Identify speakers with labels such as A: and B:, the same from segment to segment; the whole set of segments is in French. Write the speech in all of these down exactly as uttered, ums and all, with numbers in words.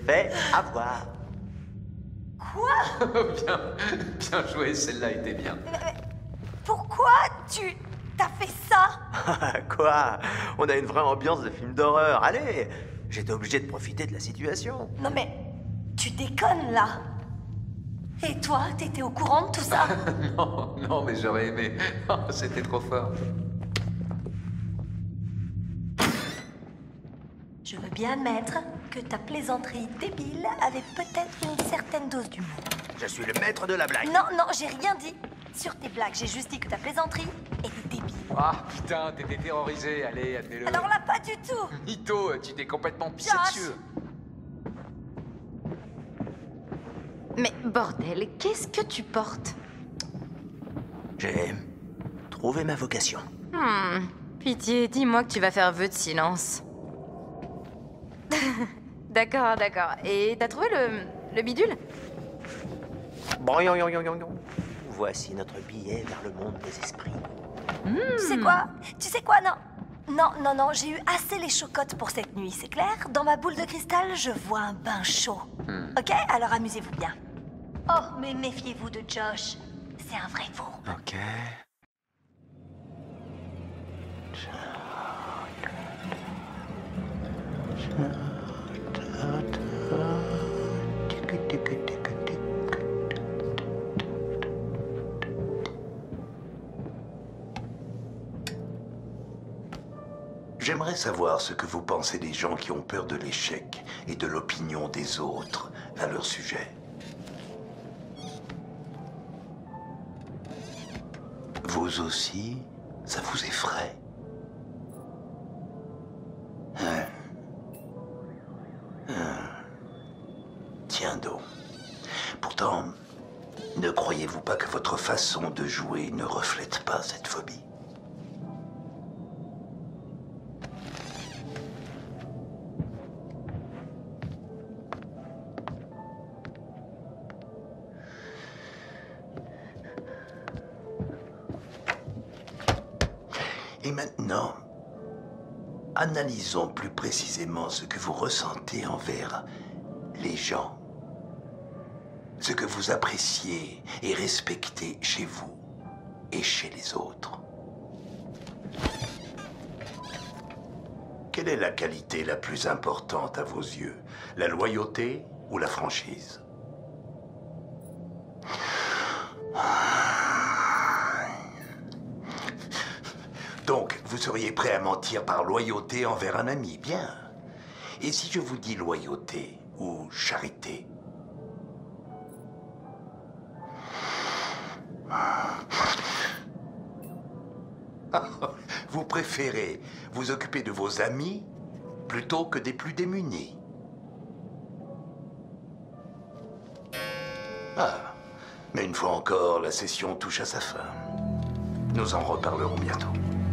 A: fait avoir.
B: Quoi? Bien, bien joué, celle-là était bien.
C: Mais, mais pourquoi tu t'as fait ça?
A: Quoi? On a une vraie ambiance de film d'horreur. Allez, j'étais obligé de profiter de la situation.
C: Non mais, tu déconnes là. Et toi, t'étais au courant de tout ça?
B: Non, non, mais j'aurais aimé. Oh, c'était trop fort.
C: Je veux bien admettre que ta plaisanterie débile avait peut-être une certaine dose d'humour.
A: Je suis le maître de la blague.
C: Non, non, j'ai rien dit sur tes blagues. J'ai juste dit que ta plaisanterie était débile.
B: Ah, putain, t'étais terrorisé. Allez, admets-le.
C: Alors là, pas du tout.
B: Mytho, tu t'es complètement pissé
C: Josh.
B: dessus.
D: Mais bordel, qu'est-ce que tu portes?
A: J'ai trouvé ma vocation.
D: Hmm, pitié, dis-moi que tu vas faire vœu de silence. D'accord, d'accord. Et t'as trouvé le, le bidule?
A: Bon, yon, yon, yon, yon, yon. Voici notre billet vers le monde des esprits.
D: Hmm.
C: Tu sais quoi? Tu sais quoi? Non. Non, non, non, j'ai eu assez les chocottes pour cette nuit, c'est clair? Dans ma boule de cristal, je vois un bain chaud.
B: Hmm.
C: Ok? Alors amusez-vous bien. Oh, mais méfiez-vous de Josh. C'est un vrai fou.
A: Ok.
E: J'aimerais savoir ce que vous pensez des gens qui ont peur de l'échec et de l'opinion des autres à leur sujet. Vous aussi, ça vous effraie? Hein? Hein? Tiens donc. Pourtant, ne croyez-vous pas que votre façon de jouer ne reflète pas cette phobie? Et maintenant, analysons plus précisément ce que vous ressentez envers les gens. Ce que vous appréciez et respectez chez vous et chez les autres. Quelle est la qualité la plus importante à vos yeux? La loyauté ou la franchise? Donc, vous seriez prêt à mentir par loyauté envers un ami, bien. Et si je vous dis loyauté ou charité? Vous préférez vous occuper de vos amis plutôt que des plus démunis? Ah, mais une fois encore, la session touche à sa fin. Nous en reparlerons bientôt.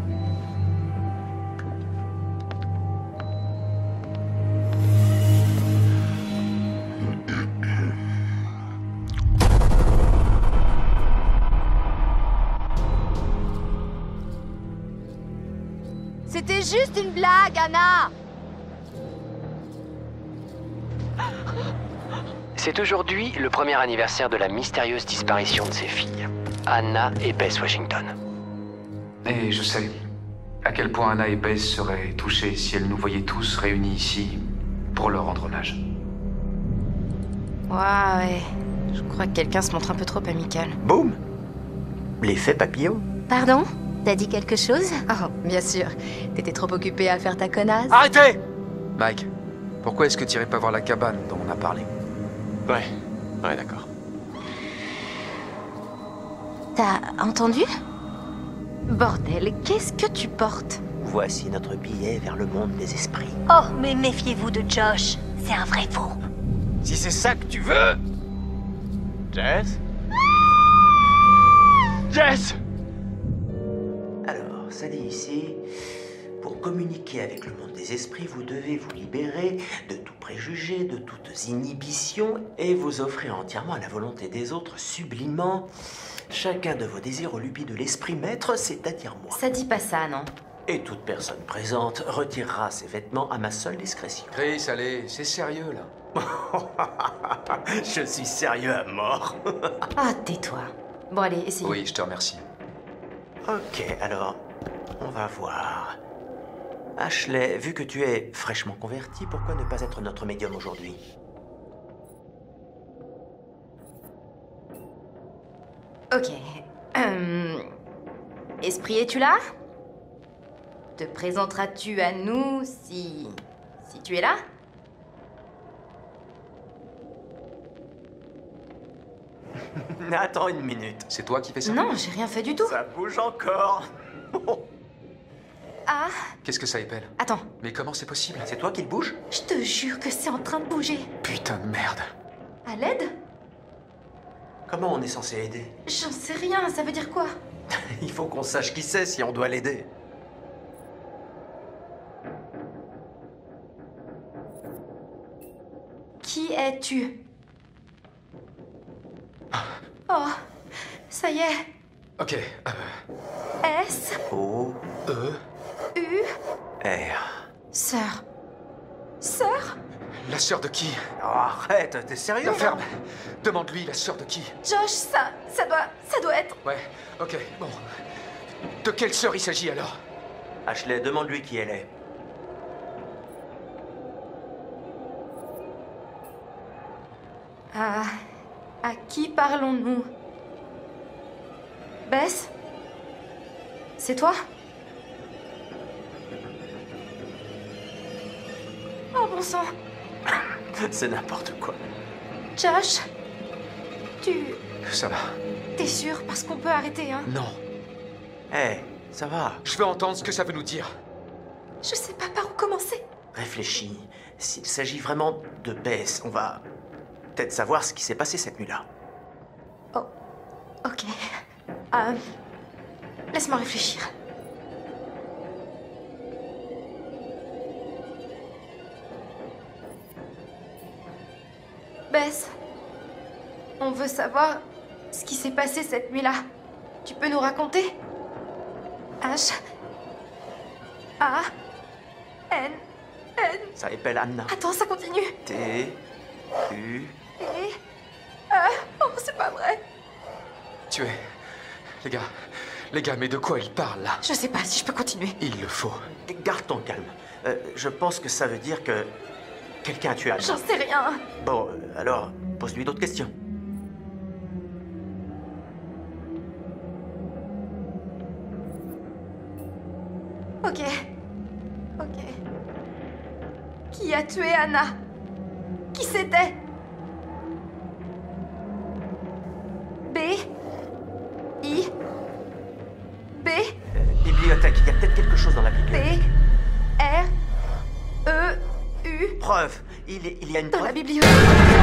D: C'était juste une blague, Anna!
F: C'est aujourd'hui le premier anniversaire de la mystérieuse disparition de ses filles, Anna et Bess Washington.
G: Et je sais à quel point Anna et Bess seraient touchées si elles nous voyaient tous réunis ici pour leur rendre hommage.
D: Ouais, ouais. Je crois que quelqu'un se montre un peu trop amical.
A: Boum! L'effet papillon.
D: Pardon? T'as dit quelque chose? Oh, bien sûr. T'étais trop occupé à faire ta connasse.
G: Arrêtez! Mike, pourquoi est-ce que tu irais pas voir la cabane dont on a parlé?
H: Ouais, ouais, d'accord.
D: T'as entendu? Bordel, qu'est-ce que tu portes?
A: Voici notre billet vers le monde des esprits.
C: Oh, mais méfiez-vous de Josh. C'est un vrai fou.
H: Si c'est ça que tu veux... Jess? Jess!
A: Alors, ça dit ici, pour communiquer avec le monde des esprits, vous devez vous libérer de tout préjugé, de toutes inhibitions, et vous offrir entièrement à la volonté des autres, sublimement, chacun de vos désirs aux lubies de l'esprit maître, c'est-à-dire moi.
D: Ça dit pas ça, non?
A: Et toute personne présente retirera ses vêtements à ma seule discrétion.
B: Chris, allez, c'est sérieux là.
A: Je suis sérieux à mort.
D: Ah, tais-toi. Bon, allez, essayez.
G: Oui, je te remercie.
A: Ok, alors, on va voir. Ashley, vu que tu es fraîchement converti, pourquoi ne pas être notre médium aujourd'hui?
D: Ok. Hum, Esprit, es-tu là? Te présenteras-tu à nous si... si tu es là?
A: Attends une minute.
G: C'est toi qui fais ça?
D: Non, j'ai rien fait du tout.
A: Ça bouge encore.
D: Ah,
G: Qu'est-ce que ça épelle?
D: attends.
G: Mais comment c'est possible?
A: C'est toi qui le bouge?
D: Je te jure que c'est en train de bouger.
G: Putain de merde.
D: À l'aide?
A: Comment on est censé aider?
D: J'en sais rien, ça veut dire quoi?
A: Il faut qu'on sache qui c'est si on doit l'aider.
D: Qui es-tu? Oh, ça y est.
G: Ok, euh...
D: S,
A: O,
G: E...
D: U,
A: R.
D: sœur. Sœur?
G: La sœur de qui?
A: Oh, arrête, t'es sérieux?
G: La
A: là
G: ferme. Demande-lui la sœur de qui?
D: Josh, ça, ça doit, ça doit être...
G: Ouais, ok, bon. De quelle sœur il s'agit alors?
A: Ashley, demande-lui qui elle est.
D: À... à qui parlons-nous? Bess? C'est toi? Oh bon sang!
A: C'est n'importe quoi.
D: Josh? Tu...
G: Ça va.
D: T'es sûr? Parce qu'on peut arrêter, hein?
G: Non.
A: Hé, ça va.
G: Je veux entendre ce que ça veut nous dire.
D: Je sais pas par où commencer.
A: Réfléchis. S'il s'agit vraiment de Bess, on va peut-être savoir ce qui s'est passé cette nuit-là.
D: Oh, ok. Euh, laisse-moi réfléchir. Bess, on veut savoir ce qui s'est passé cette nuit-là. Tu peux nous raconter? H A N N.
A: Ça épelle Anna.
D: Attends, ça continue.
A: T U.
D: Et euh, oh, c'est pas vrai.
G: Tu es... Les gars... Les gars, mais de quoi il parle, là?
D: Je sais pas si je peux continuer.
G: Il le faut.
A: Garde ton calme. Euh, je pense que ça veut dire que quelqu'un a tué Anna.
D: J'en sais rien.
A: Bon, euh, alors, pose-lui d'autres questions.
D: Ok. Ok. Qui a tué Anna? Qui c'était? B I B
A: Bibliothèque, il y a peut-être quelque chose dans la
D: B
A: bibliothèque.
D: R E U.
A: Preuve, il, est- il y a une
D: Dans
A: preuve.
D: la bibliothèque.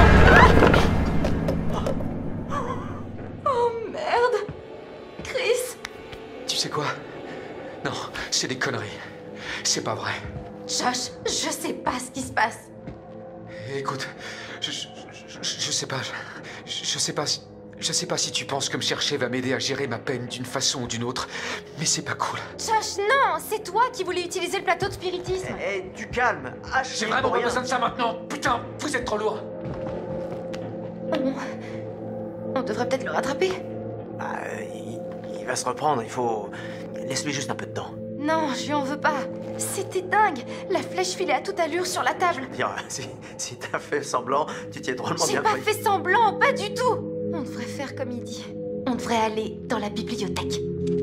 D: Oh merde. Chris.
G: Tu sais quoi? Non, c'est des conneries. C'est pas vrai.
D: Josh, je sais pas ce qui se passe.
G: Écoute, je, je, je, je sais pas, je, je sais pas si... Je sais pas si tu penses que me chercher va m'aider à gérer ma peine d'une façon ou d'une autre, mais c'est pas cool.
D: Josh, non, c'est toi qui voulais utiliser le plateau de spiritisme.
A: Eh, du calme. Ashley,
G: J'ai vraiment
A: pour
G: pas
A: rien.
G: besoin de ça maintenant. Putain, vous êtes trop lourd.
D: On, on devrait peut-être le rattraper.
A: Ah, euh, il, il va se reprendre, il faut... Laisse-lui juste un peu de temps.
D: Non, je lui en veux pas. C'était dingue. La flèche filait à toute allure sur la table.
A: Dire, si, si t'as fait semblant, tu t'y es drôlement
D: J'ai
A: bien
D: pas
A: pris.
D: fait semblant, pas du tout. On devrait faire comme il dit. On devrait aller dans la bibliothèque.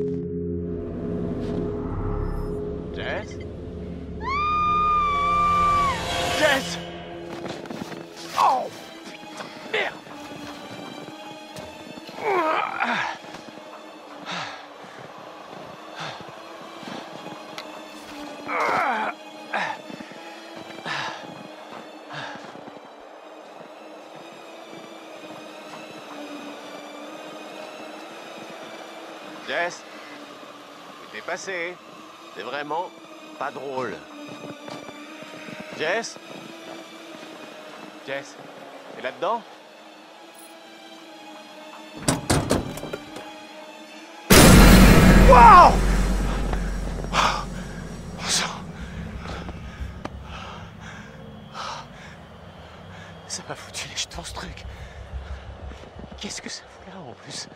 H: Jess? Jess! Oh! Putain, merde! Jess? T'es passé. C'est vraiment pas drôle. Jess? Jess? T'es là-dedans? Wow! plus.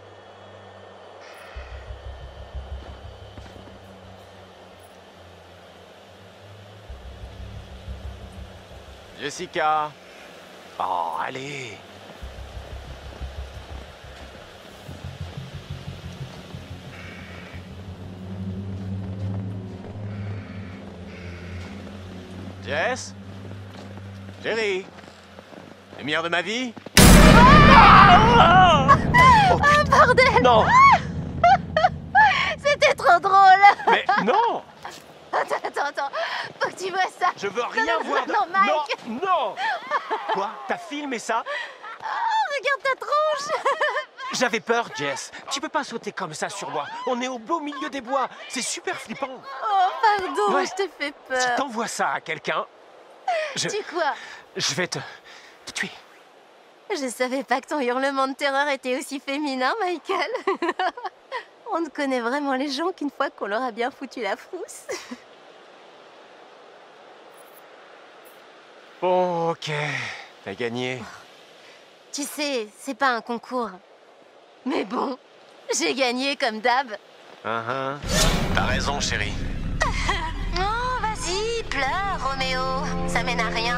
H: Jessica. Oh, allez. Jess? Chérie? Lumière de ma vie?
C: Ah, bordel!
H: Non!
C: C'était trop drôle!
H: Mais non!
C: Attends, attends, attends. Faut que tu vois ça.
H: Je veux rien
C: non, non,
H: voir de...
C: Non, Mike!
H: Non! Non! Quoi? T'as filmé ça?
C: Oh, regarde ta tronche!
H: J'avais peur, Jess. Tu peux pas sauter comme ça sur moi. On est au beau milieu des bois. C'est super flippant.
C: Oh, pardon,
H: Ouais.
C: je te fais peur.
H: Si t'envoies ça à quelqu'un, je...
C: Tu quoi?
H: Je vais te... te tuer.
C: Je savais pas que ton hurlement de terreur était aussi féminin, Michael. On ne connaît vraiment les gens qu'une fois qu'on leur a bien foutu la frousse.
H: Bon, ok. T'as gagné.
C: Tu sais, c'est pas un concours. Mais bon, j'ai gagné comme d'hab.
H: Uh-huh. T'as raison, chérie.
C: Oh, vas-y, pleure, Roméo. Ça mène à rien.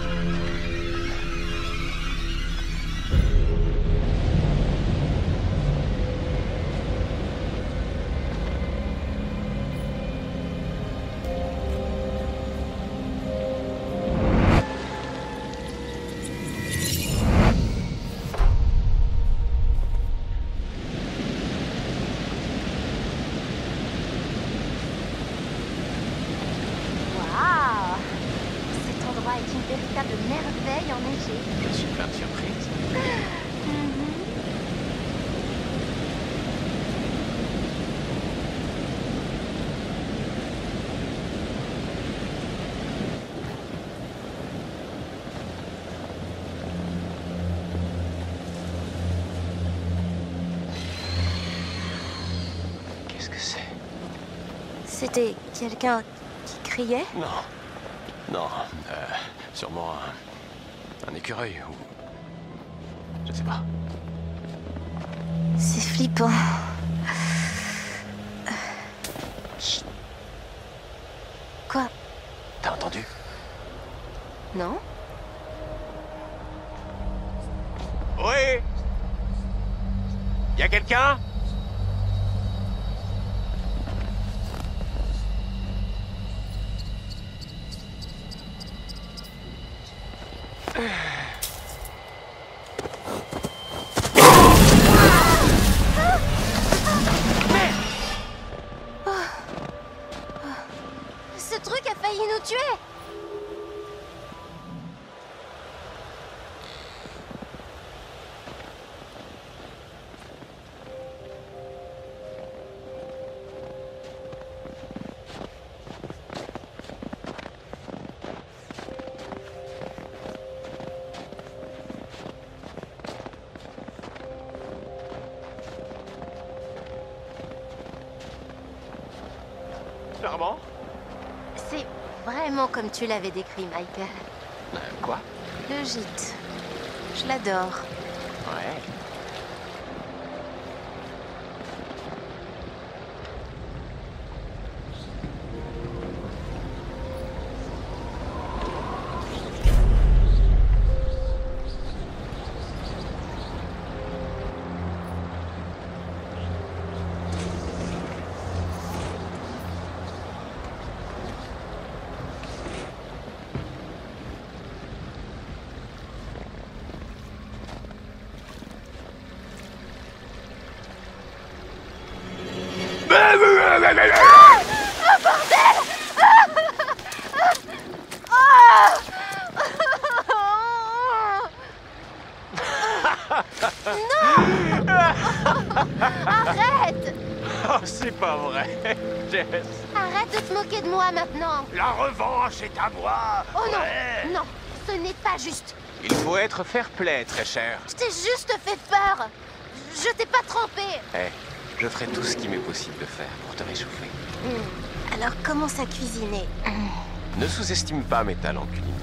C: Une véritable merveille enneigée.
H: Je suis plein de surprises. Qu'est-ce que c'est?
C: C'était quelqu'un qui criait?
H: Non. Non, euh, sûrement un, un écureuil ou... Je sais pas.
C: C'est flippant.
H: Chut.
C: Quoi?
H: T'as entendu?
C: Non?
H: Oui? Y a quelqu'un?
C: Ce truc a failli nous tuer!
H: Charmant?
C: C'est vraiment comme tu l'avais décrit, Michael.
H: Euh, quoi?
C: Le gîte. Je l'adore.
H: Ouais.
C: Arrête!
H: Oh, c'est pas vrai, Jess.
C: Arrête de te moquer de moi maintenant!
E: La revanche est à moi.
C: Oh non!
E: Ouais.
C: Non! Ce n'est pas juste!
H: Il faut être fair-play, très cher.
C: Je t'ai juste fait peur! Je t'ai pas trompé!
H: Eh, je ferai tout ce qui m'est possible de faire pour te réchauffer.
C: Hmm. Alors commence à cuisiner.
H: Ne sous-estime pas mes talents culinaires.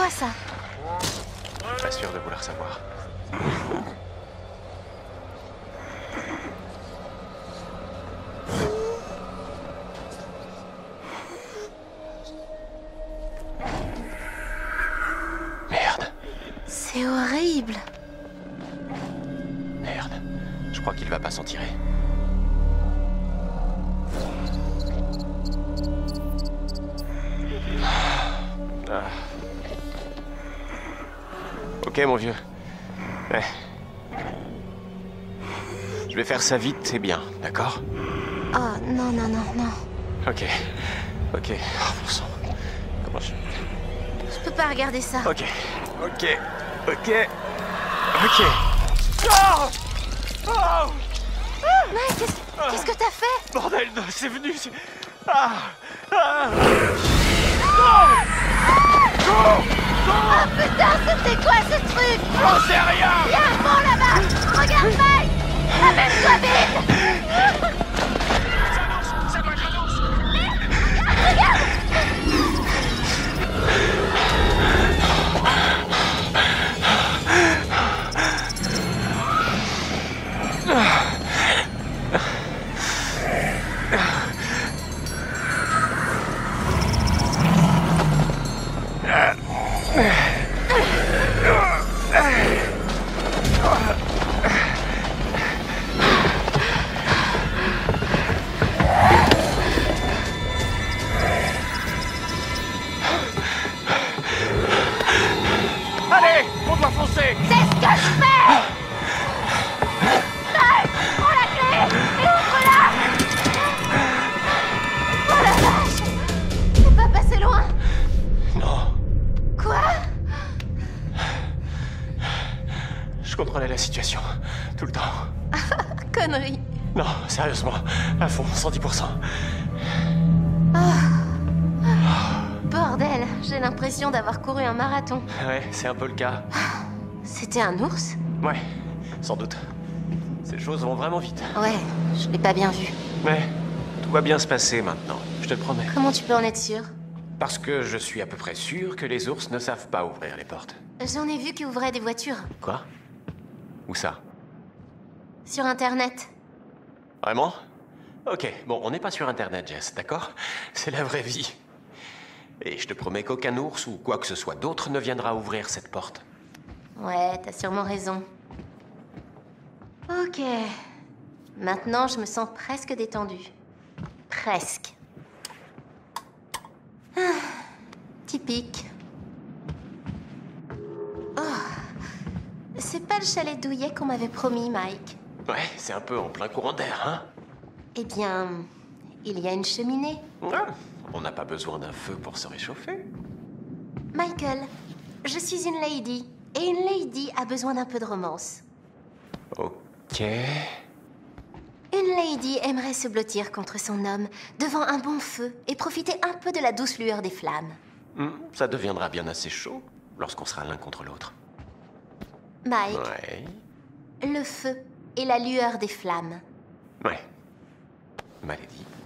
C: quoi ça?
H: Pas sûr de vouloir savoir. Merde.
C: C'est horrible.
H: Merde. Je crois qu'il va pas s'en tirer. Ah. Ok, mon vieux. Ouais. Je vais faire ça vite et bien, d'accord?
C: Oh, non, non, non, non.
H: Ok. Ok. Oh, bon sang. Comment je...
C: Je peux pas regarder ça.
H: Ok. Ok. Ok. Ok. Oh oh
C: Mike, qu'est-ce qu'est-ce que t'as fait?
H: Bordel, c'est venu, c'est... Ah ah
C: Oh putain, c'était quoi ce truc?
H: J'en sais rien.
C: Il y a un pont là-bas. Regarde Mike. Amène-toi vite.
H: Ça doit être l'annonce.
C: Regarde.
H: Allez, on doit foncer.
C: C'est ce que je fais. Mike, prends la clé et ouvre-la. Oh la vache. C'est pas passé loin.
H: Non,
C: Quoi?
H: je contrôlais la situation, tout le temps.
C: Connerie.
H: Non, sérieusement, à fond, cent dix pour cent.
C: Bordel, j'ai l'impression d'avoir couru un marathon.
H: Ouais, c'est un peu le cas.
C: C'était un ours?
H: Ouais, sans doute. Ces choses vont vraiment vite.
C: Ouais, je l'ai pas bien vu.
H: Mais tout va bien se passer maintenant, je te le promets.
C: Comment tu peux en être sûr?
H: Parce que je suis à peu près sûr que les ours ne savent pas ouvrir les portes.
C: J'en ai vu qui ouvraient des voitures.
H: Quoi? Où ça?
C: Sur Internet.
H: Vraiment? Ok, bon, on n'est pas sur Internet, Jess, d'accord? C'est la vraie vie. Et je te promets qu'aucun ours ou quoi que ce soit d'autre ne viendra ouvrir cette porte.
C: Ouais, t'as sûrement raison. Ok. Maintenant, je me sens presque détendue. Presque. Ah, typique. Oh. C'est pas le chalet douillet qu'on m'avait promis, Mike.
H: Ouais, c'est un peu en plein courant d'air, hein?
C: Eh bien, il y a une cheminée.
H: Ah, on n'a pas besoin d'un feu pour se réchauffer.
C: Michael, je suis une lady. Et une lady a besoin d'un peu de romance.
H: Ok...
C: Une lady aimerait se blottir contre son homme devant un bon feu et profiter un peu de la douce lueur des flammes.
H: Hmm, ça deviendra bien assez chaud lorsqu'on sera l'un contre l'autre.
C: Mike,
H: Ouais...
C: le feu et la lueur des flammes.
H: Ouais. Maladie.